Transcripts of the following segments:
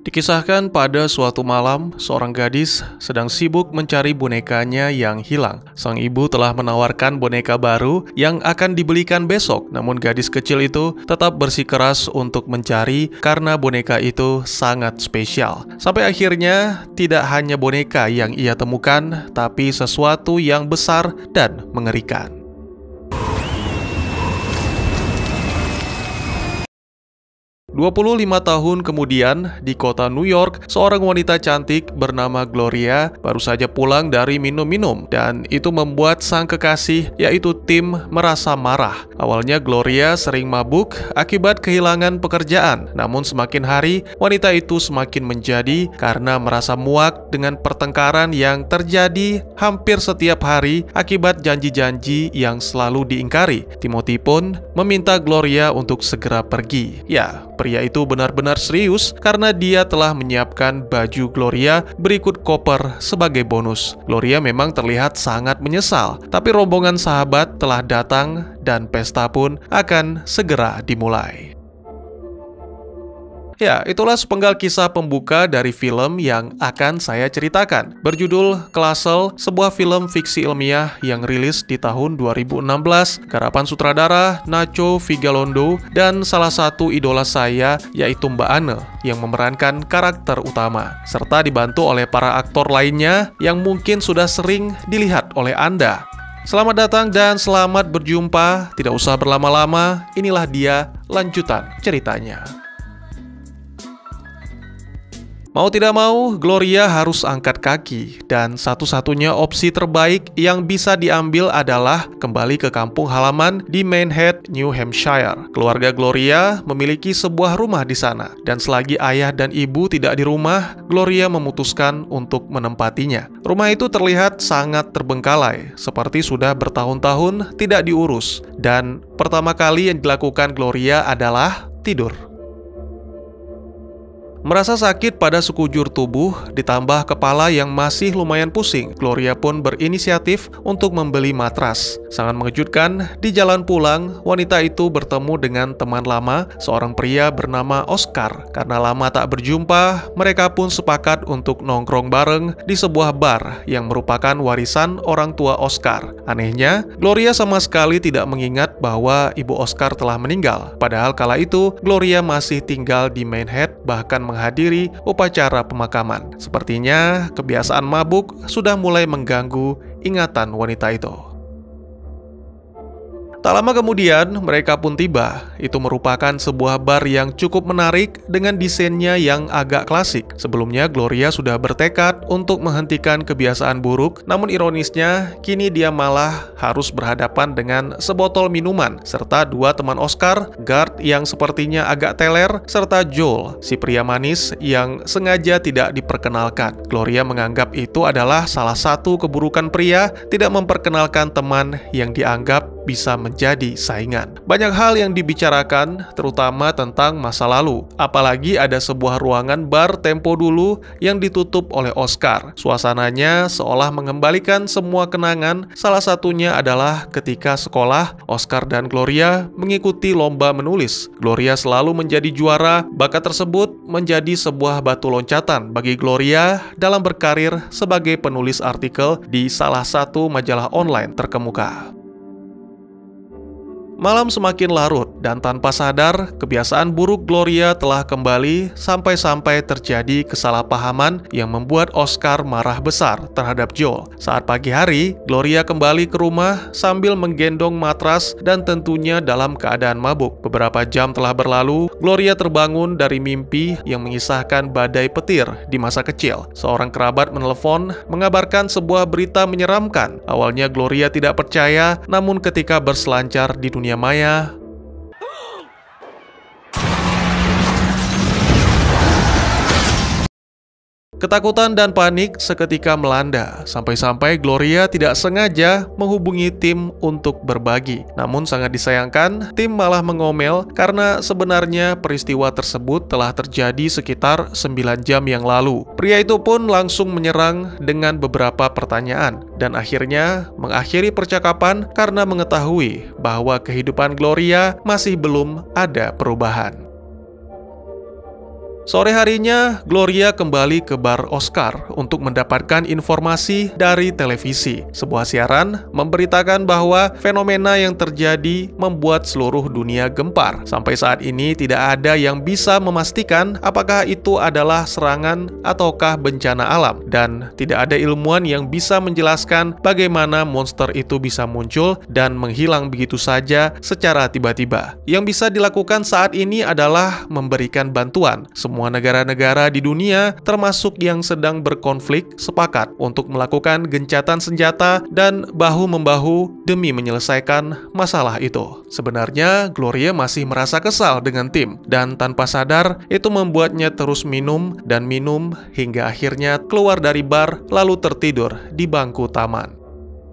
Dikisahkan pada suatu malam, seorang gadis sedang sibuk mencari bonekanya yang hilang. Sang ibu telah menawarkan boneka baru yang akan dibelikan besok, namun gadis kecil itu tetap bersikeras untuk mencari karena boneka itu sangat spesial. Sampai akhirnya, tidak hanya boneka yang ia temukan, tapi sesuatu yang besar dan mengerikan. 25 tahun kemudian, di kota New York, seorang wanita cantik bernama Gloria baru saja pulang dari minum-minum, dan itu membuat sang kekasih, yaitu Tim, merasa marah. Awalnya Gloria sering mabuk akibat kehilangan pekerjaan, namun semakin hari, wanita itu semakin menjadi karena merasa muak dengan pertengkaran yang terjadi hampir setiap hari akibat janji-janji yang selalu diingkari. Timothy pun meminta Gloria untuk segera pergi. Ya, pria itu benar-benar serius karena dia telah menyiapkan baju Gloria berikut koper sebagai bonus. Gloria memang terlihat sangat menyesal, tapi rombongan sahabat telah datang dan pesta pun akan segera dimulai. Ya, itulah sepenggal kisah pembuka dari film yang akan saya ceritakan. Berjudul Colossal, sebuah film fiksi ilmiah yang rilis di tahun 2016, garapan sutradara Nacho Vigalondo, dan salah satu idola saya yaitu Mbak Anne yang memerankan karakter utama, serta dibantu oleh para aktor lainnya yang mungkin sudah sering dilihat oleh Anda. Selamat datang dan selamat berjumpa, tidak usah berlama-lama, inilah dia lanjutan ceritanya. Mau tidak mau, Gloria harus angkat kaki, dan satu-satunya opsi terbaik yang bisa diambil adalah kembali ke kampung halaman di Minehead, New Hampshire. Keluarga Gloria memiliki sebuah rumah di sana, dan selagi ayah dan ibu tidak di rumah, Gloria memutuskan untuk menempatinya. Rumah itu terlihat sangat terbengkalai, seperti sudah bertahun-tahun tidak diurus, dan pertama kali yang dilakukan Gloria adalah tidur. Merasa sakit pada sekujur tubuh, ditambah kepala yang masih lumayan pusing, Gloria pun berinisiatif untuk membeli matras. Sangat mengejutkan, di jalan pulang, wanita itu bertemu dengan teman lama, seorang pria bernama Oscar. Karena lama tak berjumpa, mereka pun sepakat untuk nongkrong bareng di sebuah bar yang merupakan warisan orang tua Oscar. Anehnya, Gloria sama sekali tidak mengingat bahwa ibu Oscar telah meninggal. Padahal kala itu, Gloria masih tinggal di Minehead, bahkan menghadiri upacara pemakaman. Sepertinya kebiasaan mabuk sudah mulai mengganggu ingatan wanita itu. Tak lama kemudian, mereka pun tiba. Itu merupakan sebuah bar yang cukup menarik dengan desainnya yang agak klasik. Sebelumnya, Gloria sudah bertekad untuk menghentikan kebiasaan buruk, namun ironisnya, kini dia malah harus berhadapan dengan sebotol minuman, serta dua teman Oscar, Gart yang sepertinya agak teler, serta Joel, si pria manis yang sengaja tidak diperkenalkan. Gloria menganggap itu adalah salah satu keburukan pria, tidak memperkenalkan teman yang dianggap bisa menjadi saingan. Banyak hal yang dibicarakan, terutama tentang masa lalu. Apalagi ada sebuah ruangan bar tempo dulu yang ditutup oleh Oscar. Suasananya seolah mengembalikan semua kenangan, salah satunya adalah ketika sekolah, Oscar dan Gloria mengikuti lomba menulis. Gloria selalu menjadi juara, bakat tersebut menjadi sebuah batu loncatan bagi Gloria dalam berkarir sebagai penulis artikel di salah satu majalah online terkemuka. Malam semakin larut, dan tanpa sadar, kebiasaan buruk Gloria telah kembali sampai-sampai terjadi kesalahpahaman yang membuat Oscar marah besar terhadap Joel. Saat pagi hari, Gloria kembali ke rumah sambil menggendong matras dan tentunya dalam keadaan mabuk. Beberapa jam telah berlalu, Gloria terbangun dari mimpi yang mengisahkan badai petir di masa kecil. Seorang kerabat menelepon mengabarkan sebuah berita menyeramkan. Awalnya Gloria tidak percaya, namun ketika berselancar di dunia maya, ketakutan dan panik seketika melanda, sampai-sampai Gloria tidak sengaja menghubungi Tim untuk berbagi. Namun sangat disayangkan, Tim malah mengomel karena sebenarnya peristiwa tersebut telah terjadi sekitar 9 jam yang lalu. Pria itu pun langsung menyerang dengan beberapa pertanyaan, dan akhirnya mengakhiri percakapan karena mengetahui bahwa kehidupan Gloria masih belum ada perubahan. Sore harinya, Gloria kembali ke bar Oscar untuk mendapatkan informasi dari televisi. Sebuah siaran memberitakan bahwa fenomena yang terjadi membuat seluruh dunia gempar. Sampai saat ini tidak ada yang bisa memastikan apakah itu adalah serangan ataukah bencana alam. Dan tidak ada ilmuwan yang bisa menjelaskan bagaimana monster itu bisa muncul dan menghilang begitu saja secara tiba-tiba. Yang bisa dilakukan saat ini adalah memberikan bantuan. Semua negara-negara di dunia, termasuk yang sedang berkonflik, sepakat untuk melakukan gencatan senjata dan bahu-membahu demi menyelesaikan masalah itu. Sebenarnya, Gloria masih merasa kesal dengan tim, dan tanpa sadar, itu membuatnya terus minum dan minum hingga akhirnya keluar dari bar lalu tertidur di bangku taman.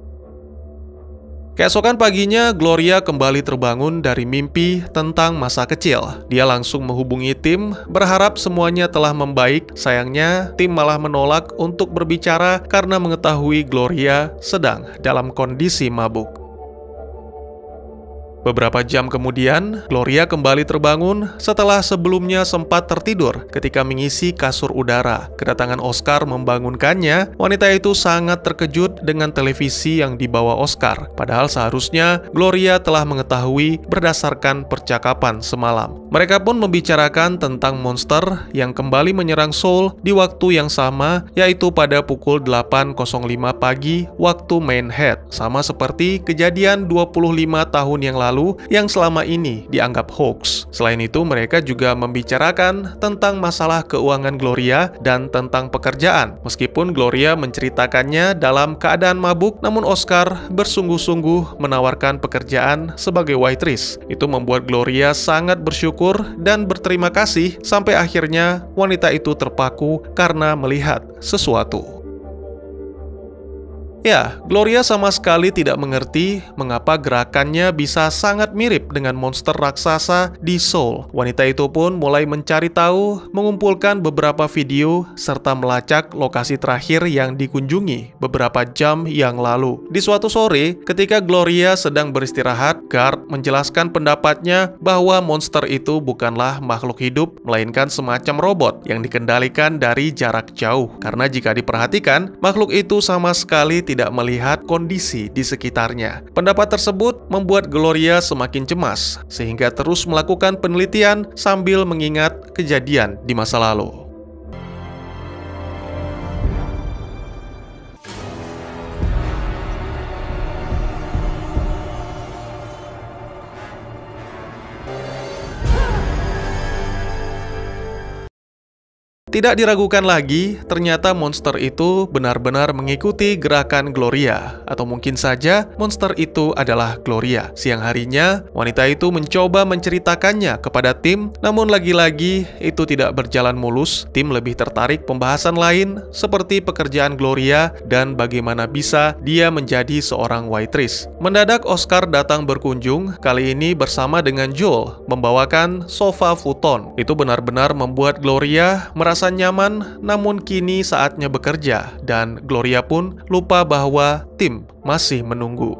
Keesokan paginya, Gloria kembali terbangun dari mimpi tentang masa kecil. Dia langsung menghubungi tim, berharap semuanya telah membaik. Sayangnya, tim malah menolak untuk berbicara karena mengetahui Gloria sedang dalam kondisi mabuk. Beberapa jam kemudian, Gloria kembali terbangun setelah sebelumnya sempat tertidur ketika mengisi kasur udara. Kedatangan Oscar membangunkannya. Wanita itu sangat terkejut dengan televisi yang dibawa Oscar. Padahal seharusnya Gloria telah mengetahui berdasarkan percakapan semalam. Mereka pun membicarakan tentang monster yang kembali menyerang Seoul di waktu yang sama, yaitu pada pukul 8.05 pagi waktu Manhattan. Sama seperti kejadian 25 tahun yang lalu yang selama ini dianggap hoax. Selain itu, mereka juga membicarakan tentang masalah keuangan Gloria dan tentang pekerjaan. Meskipun Gloria menceritakannya dalam keadaan mabuk, namun Oscar bersungguh-sungguh menawarkan pekerjaan sebagai waitress. Itu membuat Gloria sangat bersyukur dan berterima kasih sampai akhirnya wanita itu terpaku karena melihat sesuatu. Ya, Gloria sama sekali tidak mengerti mengapa gerakannya bisa sangat mirip dengan monster raksasa di Seoul. Wanita itu pun mulai mencari tahu, mengumpulkan beberapa video, serta melacak lokasi terakhir yang dikunjungi beberapa jam yang lalu. Di suatu sore, ketika Gloria sedang beristirahat, Garp menjelaskan pendapatnya bahwa monster itu bukanlah makhluk hidup, melainkan semacam robot yang dikendalikan dari jarak jauh. Karena jika diperhatikan, makhluk itu sama sekali tidak melihat kondisi di sekitarnya. Pendapat tersebut membuat Gloria semakin cemas, sehingga terus melakukan penelitian sambil mengingat kejadian di masa lalu. Tidak diragukan lagi, ternyata monster itu benar-benar mengikuti gerakan Gloria. Atau mungkin saja monster itu adalah Gloria. Siang harinya, wanita itu mencoba menceritakannya kepada tim, namun lagi-lagi itu tidak berjalan mulus. Tim lebih tertarik pembahasan lain, seperti pekerjaan Gloria dan bagaimana bisa dia menjadi seorang waitress. Mendadak Oscar datang berkunjung, kali ini bersama dengan Joel, membawakan sofa futon. Itu benar-benar membuat Gloria merasa nyaman, namun kini saatnya bekerja, dan Gloria pun lupa bahwa tim masih menunggu.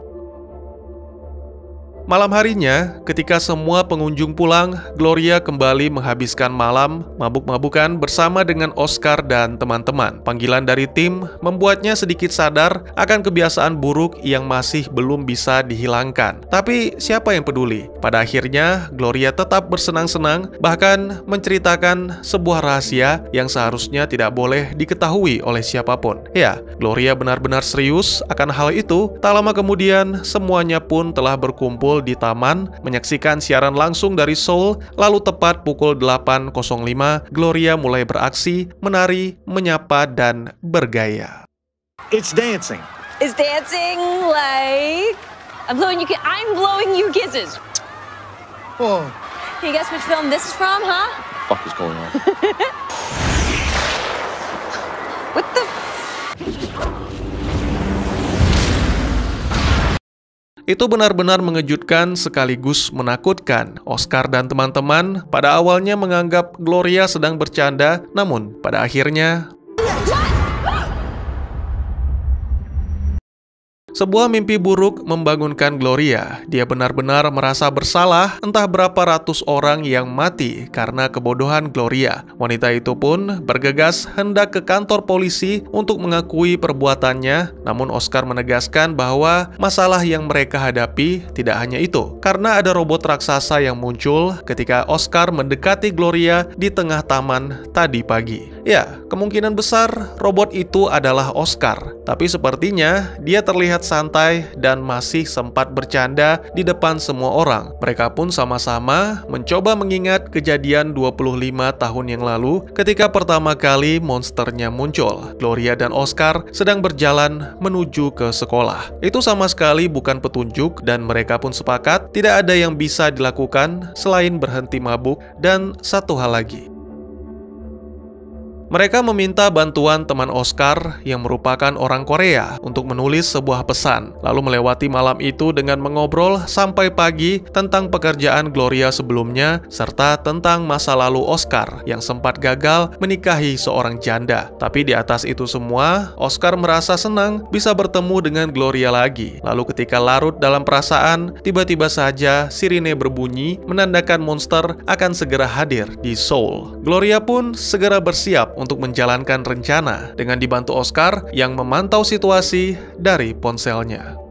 Malam harinya, ketika semua pengunjung pulang, Gloria kembali menghabiskan malam mabuk-mabukan bersama dengan Oscar dan teman-teman. Panggilan dari tim membuatnya sedikit sadar akan kebiasaan buruk yang masih belum bisa dihilangkan. Tapi siapa yang peduli? Pada akhirnya, Gloria tetap bersenang-senang, bahkan menceritakan sebuah rahasia yang seharusnya tidak boleh diketahui oleh siapapun. Ya, Gloria benar-benar serius akan hal itu. Tak lama kemudian, semuanya pun telah berkumpul di taman menyaksikan siaran langsung dari Seoul. Lalu tepat pukul 8.05, Gloria mulai beraksi, menari, menyapa, dan bergaya. It's dancing. It's dancing like I'm blowing you kisses. Whoa. Can you guess which film this is from, huh? What the fuck is going on? What the? Itu benar-benar mengejutkan sekaligus menakutkan. Oscar dan teman-teman pada awalnya menganggap Gloria sedang bercanda, namun pada akhirnya Sebuah mimpi buruk membangunkan Gloria. Dia benar-benar merasa bersalah entah berapa ratus orang yang mati karena kebodohan Gloria. Wanita itu pun bergegas hendak ke kantor polisi untuk mengakui perbuatannya. Namun Oscar menegaskan bahwa masalah yang mereka hadapi tidak hanya itu, karena ada robot raksasa yang muncul ketika Oscar mendekati Gloria di tengah taman tadi pagi. Ya, kemungkinan besar robot itu adalah Oscar, tapi sepertinya dia terlihat santai dan masih sempat bercanda di depan semua orang. Mereka pun sama-sama mencoba mengingat kejadian 25 tahun yang lalu ketika pertama kali monsternya muncul. Gloria dan Oscar sedang berjalan menuju ke sekolah. Itu sama sekali bukan petunjuk dan mereka pun sepakat tidak ada yang bisa dilakukan selain berhenti mabuk dan satu hal lagi. Mereka meminta bantuan teman Oscar yang merupakan orang Korea untuk menulis sebuah pesan, lalu melewati malam itu dengan mengobrol sampai pagi tentang pekerjaan Gloria sebelumnya, serta tentang masa lalu Oscar yang sempat gagal menikahi seorang janda. Tapi di atas itu semua, Oscar merasa senang bisa bertemu dengan Gloria lagi. Lalu ketika larut dalam perasaan, tiba-tiba saja sirine berbunyi menandakan monster akan segera hadir di Seoul. Gloria pun segera bersiap untuk menjalankan rencana dengan dibantu Oscar yang memantau situasi dari ponselnya.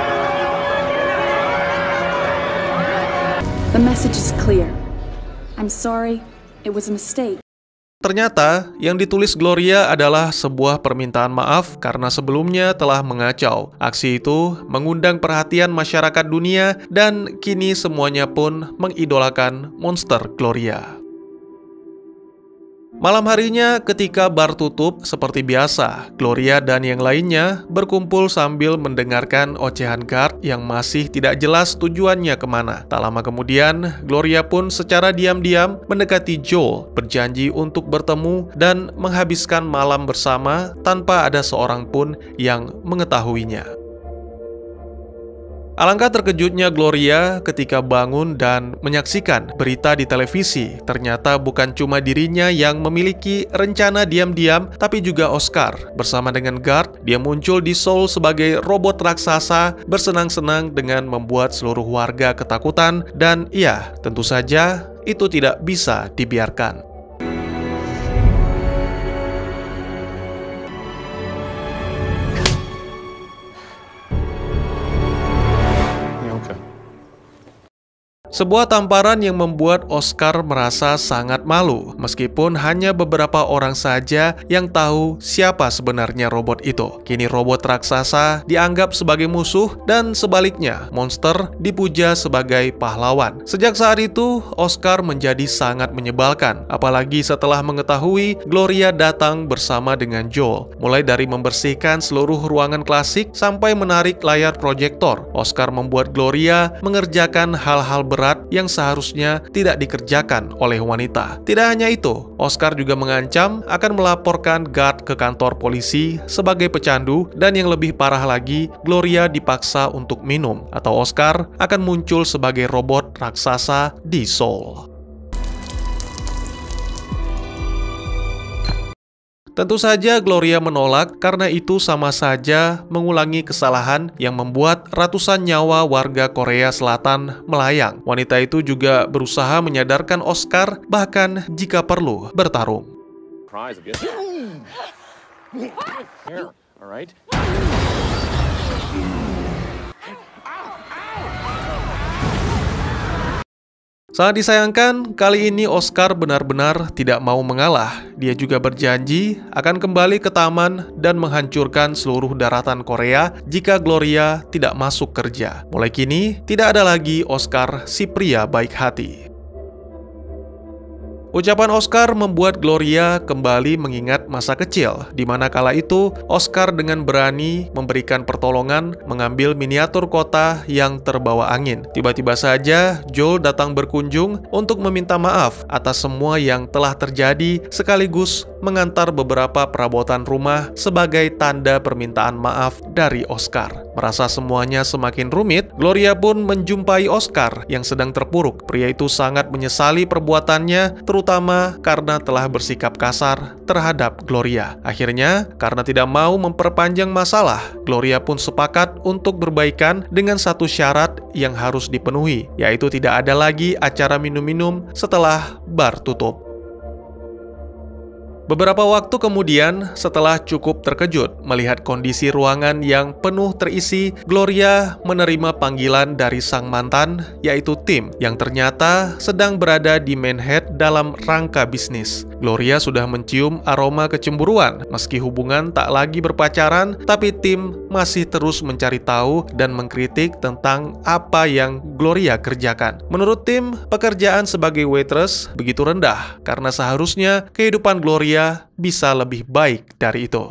The message is clear. I'm sorry, it was a mistake. Ternyata yang ditulis Gloria adalah sebuah permintaan maaf karena sebelumnya telah mengacau. Aksi itu mengundang perhatian masyarakat dunia dan kini semuanya pun mengidolakan monster Gloria. Malam harinya ketika bar tutup seperti biasa, Gloria dan yang lainnya berkumpul sambil mendengarkan ocehan guard yang masih tidak jelas tujuannya kemana. Tak lama kemudian, Gloria pun secara diam-diam mendekati Joel, berjanji untuk bertemu dan menghabiskan malam bersama tanpa ada seorang pun yang mengetahuinya. Alangkah terkejutnya Gloria ketika bangun dan menyaksikan berita di televisi. Ternyata bukan cuma dirinya yang memiliki rencana diam-diam, tapi juga Oscar. Bersama dengan Guard, dia muncul di Seoul sebagai robot raksasa, bersenang-senang dengan membuat seluruh warga ketakutan. Dan iya, tentu saja itu tidak bisa dibiarkan. Sebuah tamparan yang membuat Oscar merasa sangat malu, meskipun hanya beberapa orang saja yang tahu siapa sebenarnya robot itu. Kini robot raksasa dianggap sebagai musuh dan sebaliknya, monster dipuja sebagai pahlawan. Sejak saat itu, Oscar menjadi sangat menyebalkan, apalagi setelah mengetahui Gloria datang bersama dengan Joel. Mulai dari membersihkan seluruh ruangan klasik sampai menarik layar proyektor, Oscar membuat Gloria mengerjakan hal-hal berat yang seharusnya tidak dikerjakan oleh wanita. Tidak hanya itu, Oscar juga mengancam akan melaporkan Guard ke kantor polisi sebagai pecandu, dan yang lebih parah lagi, Gloria dipaksa untuk minum, atau Oscar akan muncul sebagai robot raksasa di Seoul. Tentu saja Gloria menolak karena itu sama saja mengulangi kesalahan yang membuat ratusan nyawa warga Korea Selatan melayang. Wanita itu juga berusaha menyadarkan Oscar bahkan jika perlu bertarung. Sangat disayangkan, kali ini Oscar benar-benar tidak mau mengalah. Dia juga berjanji akan kembali ke taman dan menghancurkan seluruh daratan Korea jika Gloria tidak masuk kerja. Mulai kini, tidak ada lagi Oscar si pria baik hati. Ucapan Oscar membuat Gloria kembali mengingat masa kecil, di mana kala itu Oscar dengan berani memberikan pertolongan mengambil miniatur kota yang terbawa angin. Tiba-tiba saja Joel datang berkunjung untuk meminta maaf atas semua yang telah terjadi sekaligus mengantar beberapa perabotan rumah sebagai tanda permintaan maaf dari Oscar. Merasa semuanya semakin rumit, Gloria pun menjumpai Oscar yang sedang terpuruk. Pria itu sangat menyesali perbuatannya, terutama karena telah bersikap kasar terhadap Gloria. Akhirnya, karena tidak mau memperpanjang masalah, Gloria pun sepakat untuk berbaikan dengan satu syarat yang harus dipenuhi, yaitu tidak ada lagi acara minum-minum setelah bar tutup. Beberapa waktu kemudian, setelah cukup terkejut melihat kondisi ruangan yang penuh terisi, Gloria menerima panggilan dari sang mantan, yaitu Tim, yang ternyata sedang berada di Manhattan dalam rangka bisnis. Gloria sudah mencium aroma kecemburuan, meski hubungan tak lagi berpacaran, tapi Tim masih terus mencari tahu dan mengkritik tentang apa yang Gloria kerjakan. Menurut Tim, pekerjaan sebagai waitress begitu rendah, karena seharusnya kehidupan Gloria bisa lebih baik dari itu.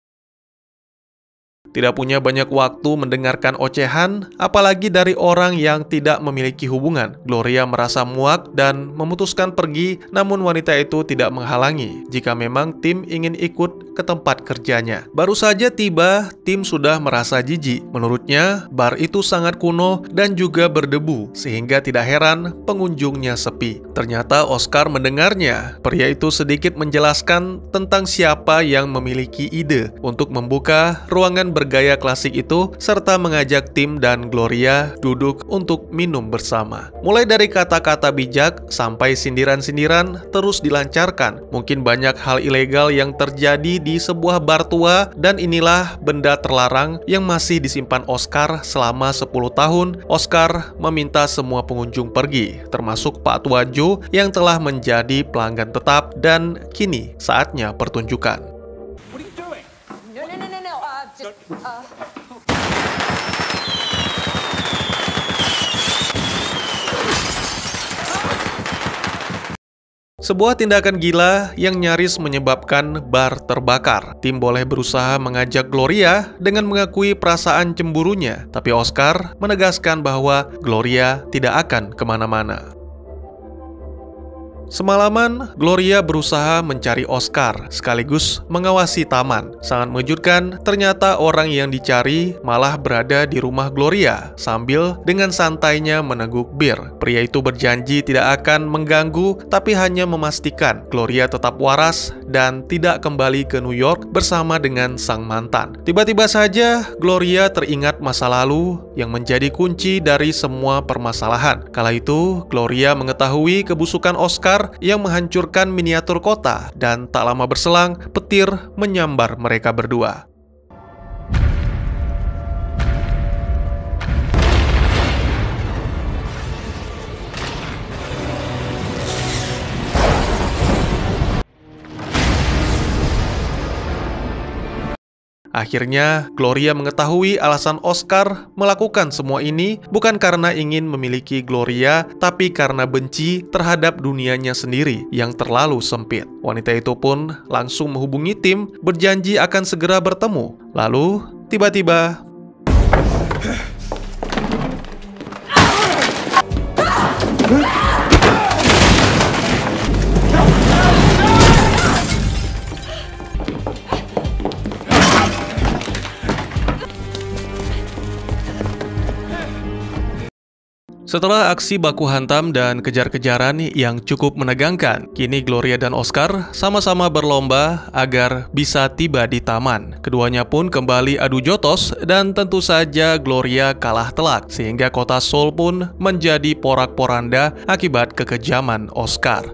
Tidak punya banyak waktu mendengarkan ocehan, apalagi dari orang yang tidak memiliki hubungan. Gloria merasa muak dan memutuskan pergi, namun wanita itu tidak menghalangi jika memang Tim ingin ikut ke tempat kerjanya. Baru saja tiba, Tim sudah merasa jijik. Menurutnya, bar itu sangat kuno dan juga berdebu, sehingga tidak heran pengunjungnya sepi. Ternyata Oscar mendengarnya. Pria itu sedikit menjelaskan tentang siapa yang memiliki ide untuk membuka ruangan bergaya klasik itu, serta mengajak Tim dan Gloria duduk untuk minum bersama. Mulai dari kata-kata bijak sampai sindiran-sindiran terus dilancarkan. Mungkin banyak hal ilegal yang terjadi di sebuah bar tua, dan inilah benda terlarang yang masih disimpan Oscar selama 10 tahun. Oscar meminta semua pengunjung pergi, termasuk Pak Tua Joe yang telah menjadi pelanggan tetap, dan kini saatnya pertunjukan. Sebuah tindakan gila yang nyaris menyebabkan bar terbakar. Tim boleh berusaha mengajak Gloria dengan mengakui perasaan cemburunya, tapi Oscar menegaskan bahwa Gloria tidak akan kemana-mana. Semalaman, Gloria berusaha mencari Oscar, sekaligus mengawasi taman. Sangat mengejutkan, ternyata orang yang dicari malah berada di rumah Gloria, sambil dengan santainya meneguk bir. Pria itu berjanji tidak akan mengganggu, tapi hanya memastikan Gloria tetap waras dan tidak kembali ke New York bersama dengan sang mantan. Tiba-tiba saja, Gloria teringat masa lalu yang menjadi kunci dari semua permasalahan. Kala itu, Gloria mengetahui kebusukan Oscar yang menghancurkan miniatur kota, dan tak lama berselang, petir menyambar mereka berdua. Akhirnya, Gloria mengetahui alasan Oscar melakukan semua ini bukan karena ingin memiliki Gloria, tapi karena benci terhadap dunianya sendiri yang terlalu sempit. Wanita itu pun langsung menghubungi Tim, berjanji akan segera bertemu. Lalu, tiba-tiba setelah aksi baku hantam dan kejar-kejaran yang cukup menegangkan, kini Gloria dan Oscar sama-sama berlomba agar bisa tiba di taman. Keduanya pun kembali adu jotos, dan tentu saja Gloria kalah telak, sehingga kota Seoul pun menjadi porak-poranda akibat kekejaman Oscar.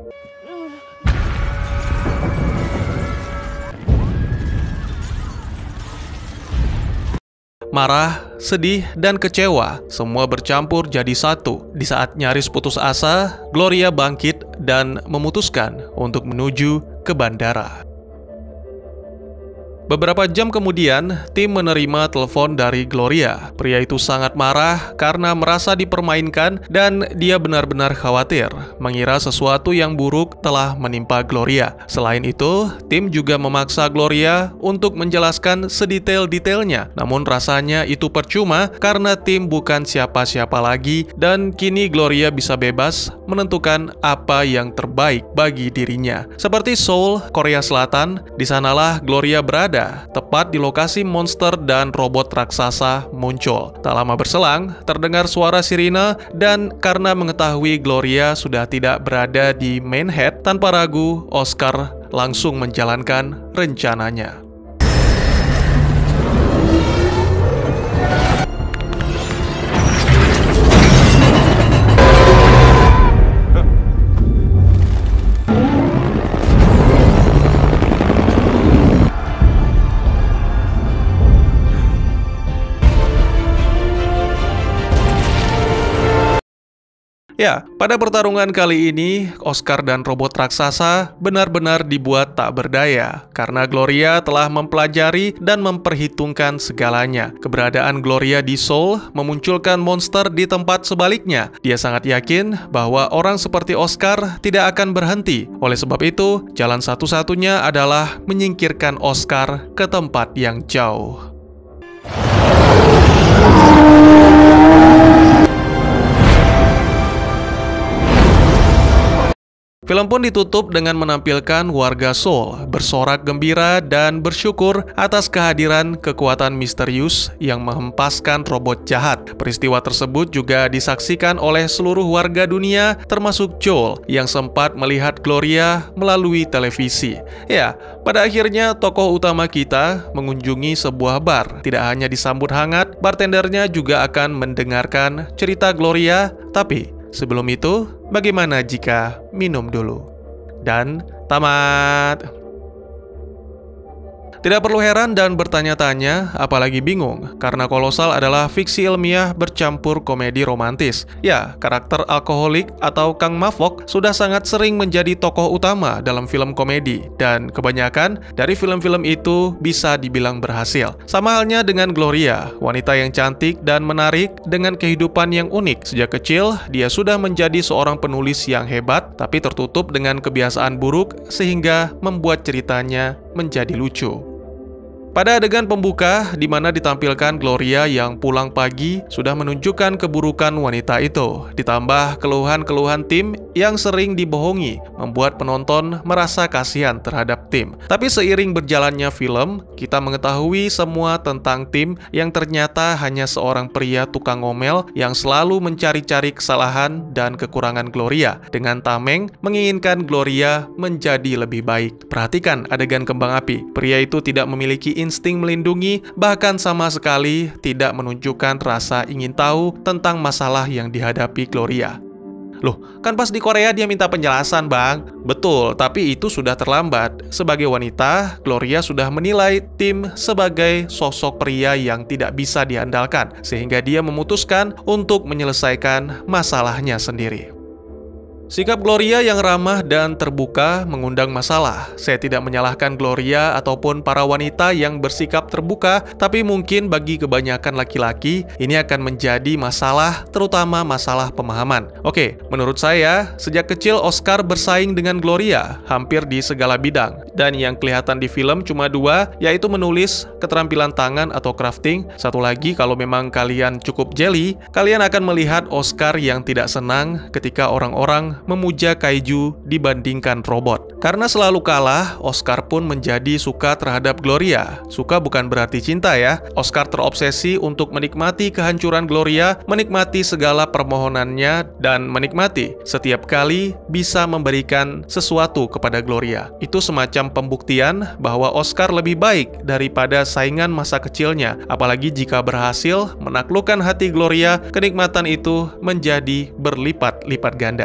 Marah, sedih, dan kecewa, semua bercampur jadi satu. Di saat nyaris putus asa, Gloria bangkit dan memutuskan untuk menuju ke bandara. Beberapa jam kemudian, tim menerima telepon dari Gloria. Pria itu sangat marah karena merasa dipermainkan dan dia benar-benar khawatir, mengira sesuatu yang buruk telah menimpa Gloria. Selain itu, tim juga memaksa Gloria untuk menjelaskan sedetail-detailnya. Namun rasanya itu percuma karena tim bukan siapa-siapa lagi dan kini Gloria bisa bebas menentukan apa yang terbaik bagi dirinya. Seperti Seoul, Korea Selatan, di sanalah Gloria berada, tepat di lokasi monster dan robot raksasa muncul. Tak lama berselang, terdengar suara sirine dan karena mengetahui Gloria sudah tidak berada di main head, tanpa ragu, Oscar langsung menjalankan rencananya. Ya, pada pertarungan kali ini, Oscar dan robot raksasa benar-benar dibuat tak berdaya karena Gloria telah mempelajari dan memperhitungkan segalanya. Keberadaan Gloria di Seoul memunculkan monster di tempat sebaliknya. Dia sangat yakin bahwa orang seperti Oscar tidak akan berhenti. Oleh sebab itu, jalan satu-satunya adalah menyingkirkan Oscar ke tempat yang jauh. Film pun ditutup dengan menampilkan warga Seoul bersorak gembira dan bersyukur atas kehadiran kekuatan misterius yang menghempaskan robot jahat. Peristiwa tersebut juga disaksikan oleh seluruh warga dunia, termasuk Joel yang sempat melihat Gloria melalui televisi. Ya, pada akhirnya tokoh utama kita mengunjungi sebuah bar. Tidak hanya disambut hangat, bartendernya juga akan mendengarkan cerita Gloria, tapi sebelum itu, bagaimana jika minum dulu? Dan tamat. Tidak perlu heran dan bertanya-tanya, apalagi bingung, karena Kolosal adalah fiksi ilmiah bercampur komedi romantis. Ya, karakter alkoholik atau Kang Mafok sudah sangat sering menjadi tokoh utama dalam film komedi, dan kebanyakan dari film-film itu bisa dibilang berhasil. Sama halnya dengan Gloria, wanita yang cantik dan menarik dengan kehidupan yang unik. Sejak kecil, dia sudah menjadi seorang penulis yang hebat, tapi tertutup dengan kebiasaan buruk sehingga membuat ceritanya menjadi lucu. Pada adegan pembuka, di mana ditampilkan Gloria yang pulang pagi, sudah menunjukkan keburukan wanita itu. Ditambah keluhan-keluhan tim yang sering dibohongi, membuat penonton merasa kasihan terhadap tim. Tapi seiring berjalannya film, kita mengetahui semua tentang tim yang ternyata hanya seorang pria tukang ngomel yang selalu mencari-cari kesalahan dan kekurangan Gloria, dengan tameng menginginkan Gloria menjadi lebih baik. Perhatikan adegan kembang api. Pria itu tidak memiliki insting melindungi, bahkan sama sekali tidak menunjukkan rasa ingin tahu tentang masalah yang dihadapi Gloria. Loh, kan pas di Korea dia minta penjelasan, Bang. Betul, tapi itu sudah terlambat. Sebagai wanita, Gloria sudah menilai Tim sebagai sosok pria yang tidak bisa diandalkan, sehingga dia memutuskan untuk menyelesaikan masalahnya sendiri. Sikap Gloria yang ramah dan terbuka mengundang masalah. Saya tidak menyalahkan Gloria ataupun para wanita yang bersikap terbuka, tapi mungkin bagi kebanyakan laki-laki, ini akan menjadi masalah, terutama masalah pemahaman. Oke, menurut saya, sejak kecil Oscar bersaing dengan Gloria, hampir di segala bidang. Dan yang kelihatan di film cuma dua, yaitu menulis, keterampilan tangan atau crafting. Satu lagi, kalau memang kalian cukup jeli, kalian akan melihat Oscar yang tidak senang ketika orang-orang memuja kaiju dibandingkan robot. Karena selalu kalah, Oscar pun menjadi suka terhadap Gloria. Suka bukan berarti cinta ya. Oscar terobsesi untuk menikmati kehancuran Gloria, menikmati segala permohonannya, dan menikmati setiap kali bisa memberikan sesuatu kepada Gloria. Itu semacam pembuktian bahwa Oscar lebih baik daripada saingan masa kecilnya. Apalagi jika berhasil menaklukkan hati Gloria, kenikmatan itu menjadi berlipat-lipat ganda. Saya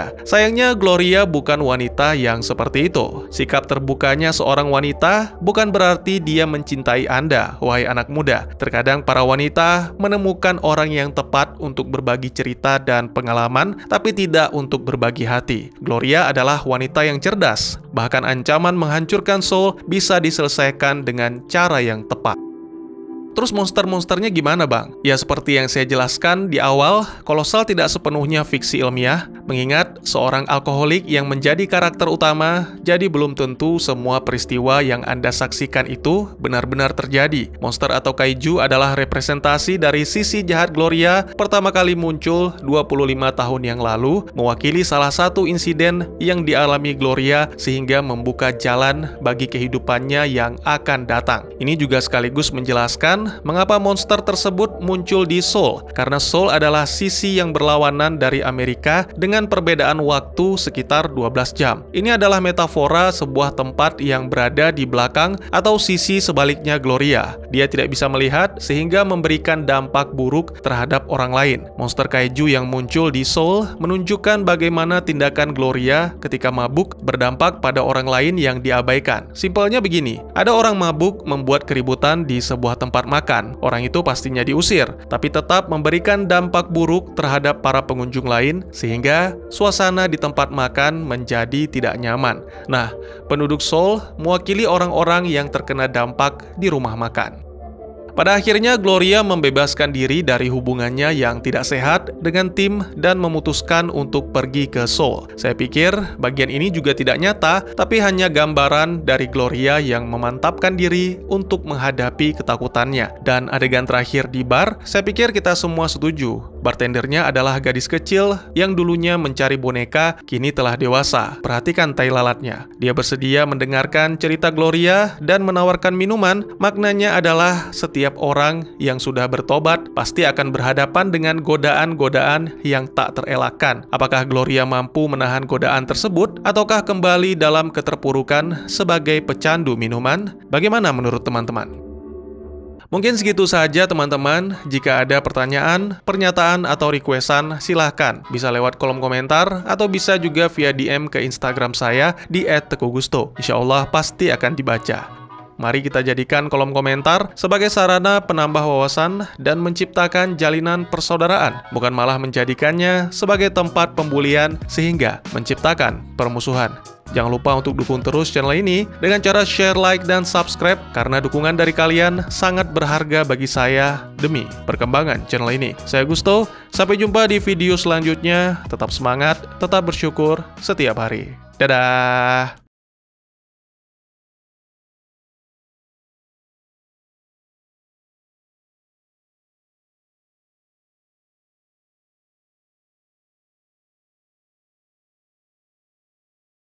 Sayangnya Gloria bukan wanita yang seperti itu. Sikap terbukanya seorang wanita bukan berarti dia mencintai Anda, wahai anak muda. Terkadang para wanita menemukan orang yang tepat untuk berbagi cerita dan pengalaman, tapi tidak untuk berbagi hati. Gloria adalah wanita yang cerdas. Bahkan ancaman menghancurkan Saul bisa diselesaikan dengan cara yang tepat. Terus monster-monsternya gimana bang? Ya seperti yang saya jelaskan di awal, Kolosal tidak sepenuhnya fiksi ilmiah, mengingat seorang alkoholik yang menjadi karakter utama, jadi belum tentu semua peristiwa yang Anda saksikan itu benar-benar terjadi. Monster atau kaiju adalah representasi dari sisi jahat Gloria pertama kali muncul 25 tahun yang lalu, mewakili salah satu insiden yang dialami Gloria sehingga membuka jalan bagi kehidupannya yang akan datang. Ini juga sekaligus menjelaskan mengapa monster tersebut muncul di Saul, karena Saul adalah sisi yang berlawanan dari Amerika dengan perbedaan waktu sekitar 12 jam. Ini adalah metafora sebuah tempat yang berada di belakang atau sisi sebaliknya Gloria. Dia tidak bisa melihat sehingga memberikan dampak buruk terhadap orang lain. Monster kaiju yang muncul di Saul menunjukkan bagaimana tindakan Gloria ketika mabuk berdampak pada orang lain yang diabaikan. Simpelnya begini, ada orang mabuk membuat keributan di sebuah tempat makan. Orang itu pastinya diusir, tapi tetap memberikan dampak buruk terhadap para pengunjung lain, sehingga suasana di tempat makan menjadi tidak nyaman. Nah, penduduk Saul mewakili orang-orang yang terkena dampak di rumah makan. Pada akhirnya, Gloria membebaskan diri dari hubungannya yang tidak sehat dengan tim dan memutuskan untuk pergi ke Saul. Saya pikir bagian ini juga tidak nyata, tapi hanya gambaran dari Gloria yang memantapkan diri untuk menghadapi ketakutannya. Dan adegan terakhir di bar, saya pikir kita semua setuju. Bartendernya adalah gadis kecil yang dulunya mencari boneka, kini telah dewasa. Perhatikan tai lalatnya. Dia bersedia mendengarkan cerita Gloria dan menawarkan minuman. Maknanya adalah setiap orang yang sudah bertobat pasti akan berhadapan dengan godaan-godaan yang tak terelakkan. Apakah Gloria mampu menahan godaan tersebut, ataukah kembali dalam keterpurukan sebagai pecandu minuman? Bagaimana menurut teman-teman? Mungkin segitu saja teman-teman. Jika ada pertanyaan, pernyataan, atau requestan, silahkan. Bisa lewat kolom komentar, atau bisa juga via DM ke Instagram saya di @teguhgusto. Insya Allah pasti akan dibaca. Mari kita jadikan kolom komentar sebagai sarana penambah wawasan dan menciptakan jalinan persaudaraan, bukan malah menjadikannya sebagai tempat pembulian sehingga menciptakan permusuhan. Jangan lupa untuk dukung terus channel ini dengan cara share, like, dan subscribe, karena dukungan dari kalian sangat berharga bagi saya demi perkembangan channel ini. Saya Gusto, sampai jumpa di video selanjutnya. Tetap semangat, tetap bersyukur setiap hari. Dadah!